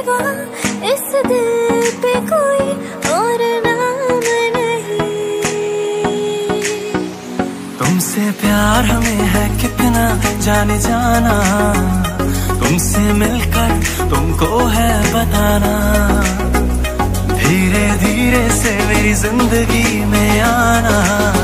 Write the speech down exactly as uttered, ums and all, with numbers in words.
सिवा इस दिल पे कोई और नाम नहीं। तुमसे प्यार हमें है कितना जाने जाना, तुमसे मिलकर तुमको है बताना। धीरे धीरे से मेरी जिंदगी में आना।